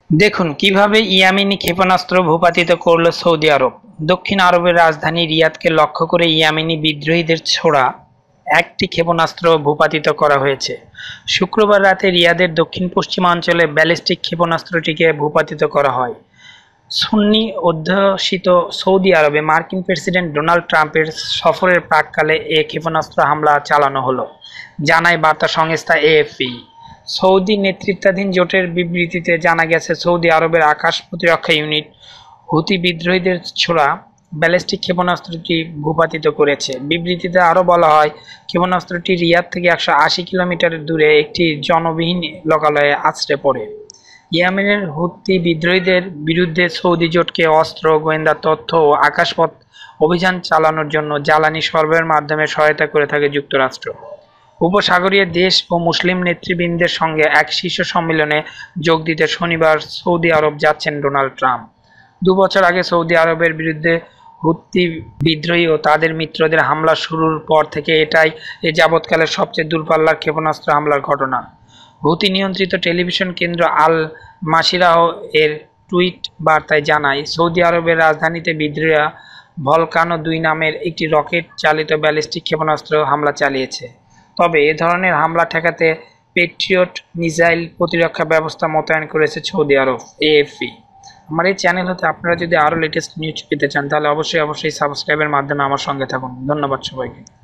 দেখুন কিভাবে ইয়ামেনি ক্ষেপণাস্ত্র ভূপাতিত করল সৌদি আরব। দক্ষিণ আরবের রাজধানী রিয়াদকে লক্ষ্য করে ইয়ামেনি বিদ্রোহীদের ছোড়া একটি ক্ষেপণাস্ত্র ভূপাতিত করা হয়েছে। শুক্রবার রাতে রিয়াদের দক্ষিণ পশ্চিমাঞ্চলে ব্যালিস্টিক ক্ষেপণাস্ত্রটিকে ভূপাতিত করা হয়। সুন্নি অধ্যুষিত সৌদি আরবে মার্কিন প্রেসিডেন্ট ডোনাল্ড ট্রাম্পের সফরের প্রাক্কালে এ ক্ষেপণাস্ত্র হামলা চালানো হলো, জানায় বার্তা সংস্থা এএফপ। সৌদি নেতৃত্বাধীন জোটের বিবৃতিতে জানা গেছে, সৌদি আরবের আকাশ প্রতিরক্ষা ইউনিট হুতি বিদ্রোহীদের ছোড়া ব্যালিস্টিক ক্ষেপণাস্ত্রটি ভূপাতিত করেছে। বিবৃতিতে আরও বলা হয়, ক্ষেপণাস্ত্রটি রিয়াদ থেকে 180 কিলোমিটার দূরে একটি জনবিহীন লোকালয়ে আছড়ে পড়ে। ইয়েমেনের হুতি বিদ্রোহীদের বিরুদ্ধে সৌদি জোটকে অস্ত্র, গোয়েন্দা তথ্য ও আকাশপথ অভিযান চালানোর জন্য জ্বালানি সরবরাহের মাধ্যমে সহায়তা করে থাকে যুক্তরাষ্ট্র। উপসাগরীয় দেশ ও মুসলিম নেতৃবৃন্দের সঙ্গে এক শীর্ষ সম্মেলনে যোগ দিতে শনিবার সৌদি আরব যাচ্ছেন ডোনাল্ড ট্রাম্প। 2 বছর আগে সৌদি আরবের বিরুদ্ধে হুতি বিদ্রোহী ও তাদের মিত্রদের হামলা শুরুর পর থেকে এটাই এ যাবৎকালের সবচেয়ে দূরপাল্লার ক্ষেপণাস্ত্র হামলার ঘটনা। হুতি নিয়ন্ত্রিত টেলিভিশন কেন্দ্র আল মাসিরাহ এর টুইট বার্তায় জানায়, সৌদি আরবের রাজধানীতে বিদ্রোহীরা ভলকানো 2 নামের একটি রকেট চালিত ব্যালিস্টিক ক্ষেপণাস্ত্র হামলা চালিয়েছে। তবে এ ধরনের হামলা ঠেকাতে পেট্রিয়ট মিসাইল প্রতিরক্ষা ব্যবস্থা মোতায়েন করেছে সৌদি আরব। এএফপ। আমার এই চ্যানেল হতে আপনারা যদি আরও লেটেস্ট নিউজ পেতে চান তাহলে অবশ্যই সাবস্ক্রাইবের মাধ্যমে আমার সঙ্গে থাকুন। ধন্যবাদ সবাইকে।